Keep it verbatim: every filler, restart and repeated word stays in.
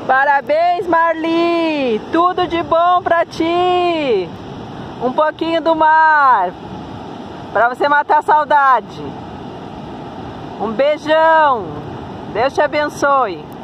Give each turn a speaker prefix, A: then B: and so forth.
A: Parabéns, Marli! Tudo de bom pra ti! Um pouquinho do mar, pra você matar a saudade. Um beijão! Deus te abençoe!